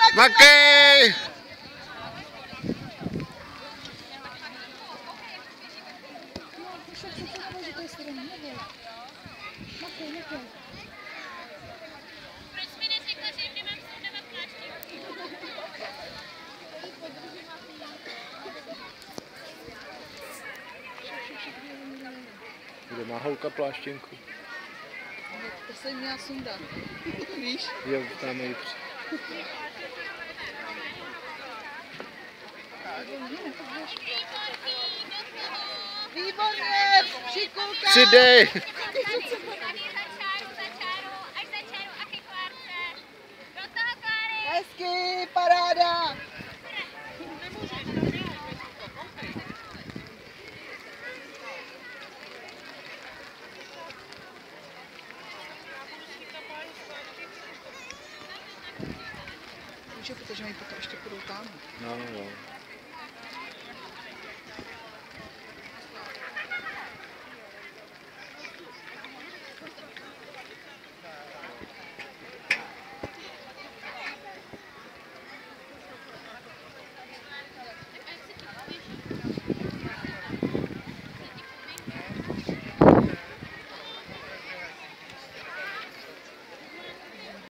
Makej! Proč mi neřekla, že jim nemám sundovat pláštěnky? Kde má holka pláštěnku? To jsem měla sundat. Víš? Jo, tam je Výborně! Šikulka! Přidej! Tady za čáru až za čáru a ke Klárce. Do toho, Kláry! Hezky, paráda! Může, protože mi potom ještě půjdou tam. No.